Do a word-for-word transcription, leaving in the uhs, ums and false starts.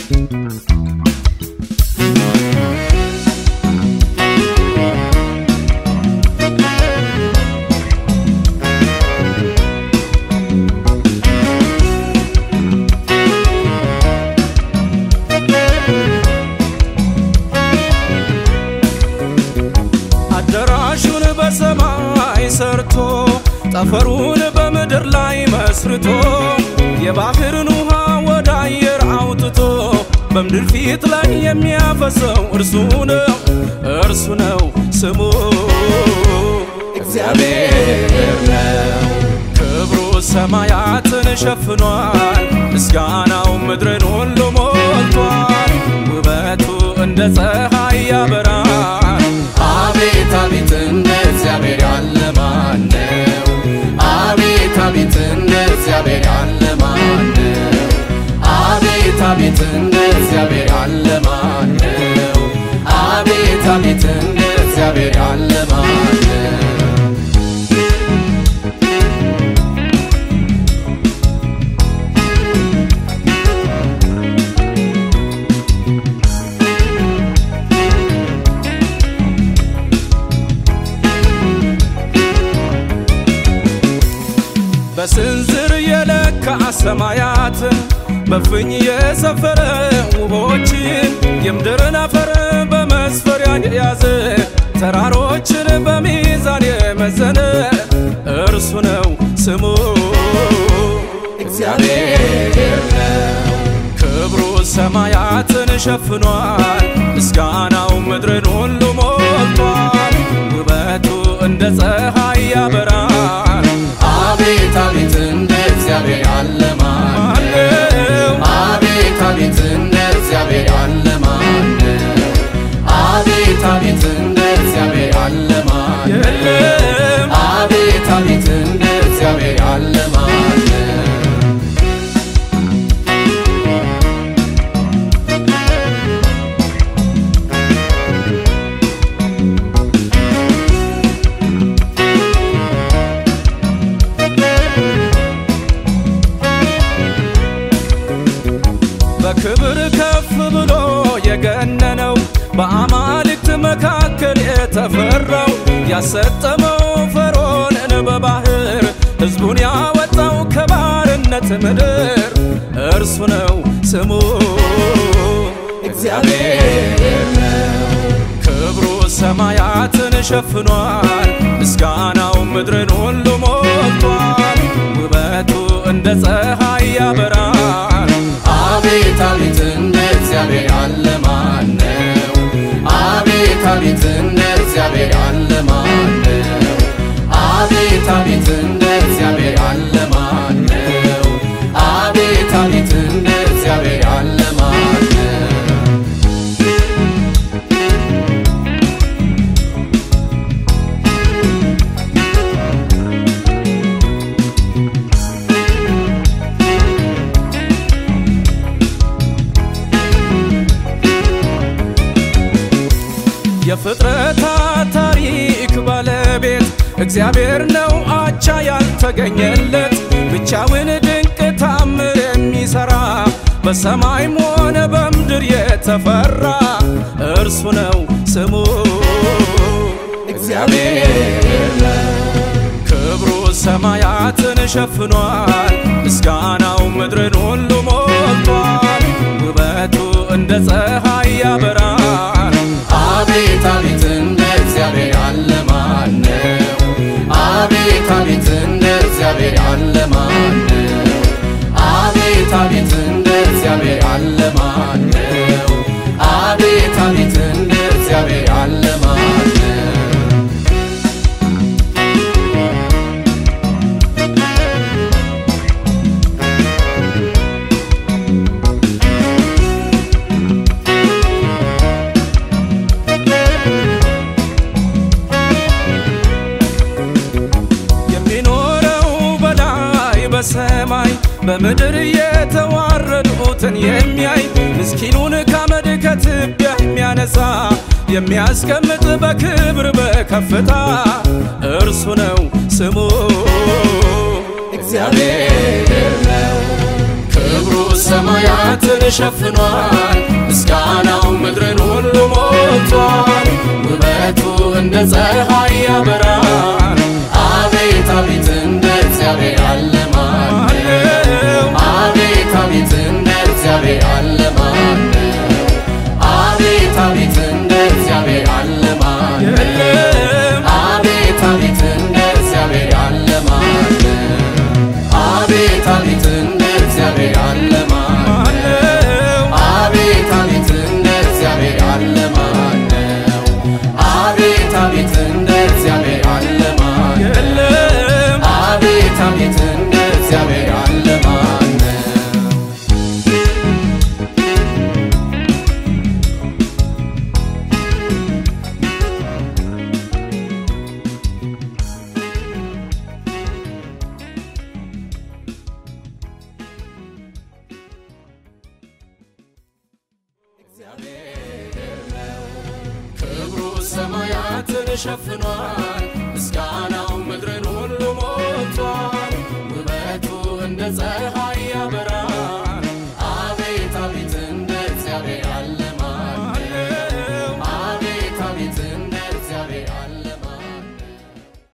አደራሹን በሰማይ ሰርቶ ጠፈሩን በምድር ላይ መስርቶ የባህርን ውሃ ወደ አየር አውጥቶ በምድር ፊት ላይ የሚያፈሰው እርሱ ነው እርሱ ነው ስሙ እግዚአብሔር ነው ክብሩ ሰማያትን ሸፍኗል ምስጋናው ምድርን ሁሉ ሞልቷል ውበቱ እንደ ፀሐይ ያበራል አቤት አቤት እንደ እግዚአብሔር ያለ ማን ነው አቤት አቤት እንደ እግዚአብሔር ያለ ማን ነው አቤት አቤት እንደ እግዚአብሔር ያለ ማን ነው አቤት አቤት እንደ እግዚአብሔር ያለ ማን ነው በስንዝር የለካ ሰማያት በፍኝ የሰፈረ ውቦችን የምድርን አፈር በመስፈሪያ የያዘ ተራሮችን በሚዛን የመዘነ እርሱ ነው ስሙ እግዚአብሔር ነው ክብሩ ሰማያትን ሸፍኗል ምስጋናው ምድርን ሁሉ ሞልቷል ውበቱ እንደ ፀሐይ ያበራል አቤት አቤት እንደ እግዚአብሔር ያለ ማን ነው አቤት አቤት እንደ እግዚአብሔር ያለ ማን ነው አቤት አቤት እንደ እግዚአብሔር ያለ ማን ነው አቤት አቤት እንደ እግዚአብሔር ያለ ማን ነው በክብር ከፍ ብሎ የገነነው በአማልክት መካከል የተፈራው ያሰጠመው ፈርዖንን በባህር ሕዝቡን ያወጣው ከባርነት ምድር እርሱ ነው ስሙ እግዚአብሔር ነው ክብሩ ሰማያትን ሸፍኗል ምስጋናው ምድርን ሁሉ ሞልቷል ውበቱ እንደ ፀሐይ ያበራል አቤት አቤት እንደ እግዚአብሔር ያለ ማን ነው አቤት አቤት እንደ እግዚአብሔር ያለ ማን ነው አቤት አቤት እንደ እግዚአብሔር ያለ ማን ነው አቤት አቤት እንደ እግዚአብሔር ያለ ማን ነው የፍጥረታት ታሪክ ባለቤት እግዚአብሔር ነው አቻ ያልተገኘለት ብቻውን ድንቅ ታምር የሚሰራ በሰማይም ሆነ በምድር የተፈራ እርሱ ነው ስሙ እግዚአብሔር ነው ክብሩ ሰማያትን ሸፍኗል ምስጋናው ምድርን ሁሉ ሞልቷል ውበቱ እንደ ፀሐይ ያበራል አቤት አቤት እንደ እግዚአብሔር ያለ ማን ነው አቤት አቤት እንደ እግዚአብሔር ያለ ማን ነው አቤት አቤት እንደ እግዚአብሔር ያለ ማን ነው አቤት አቤት እንደ እግዚአብሔር ያለ ማን ነው በሰማይ በምድር የተዋረዱትን የሚያይ ምስኪኑን ካመድ ከትቢያ የሚያነሳ የሚያስቀምጥ በክብር በከፍታ እርሱ ነው ስሙ እግዚአብሔር ነው ክብሩ ሰማያትን ሸፍኗል ምስጋናው ምድርን ሁሉ ሞልቷል ውበቱ እንደ ፀሐይ ያበራል አቤት አቤት እንደ እግዚአብሔር ያለ ማን ነው አቤት አቤት እንደ እግዚአብሔር ያለ ማን ነው አቤት አቤት እንደ እግዚአብሔር ያለ ማን ነው አቤት አቤት እንደ እግዚአብሔር ያለ ማን ነው አቤት አቤት እንደ እግዚአብሔር ያለ ማን ነው አቤት አቤት እንደ እግዚአብሔር ያለ ማን ነው አቤት አቤት እንደ እግዚአብሔር ያለ ማን ነው አቤት አቤት እንደ እግዚአብሔር ያለ ማን ነው ክብሩ ሰማያትን ሸፍኗል ምስጋናው ምድርን ሁሉ ሞልቷል ውበቱ እንደ ፀሐይ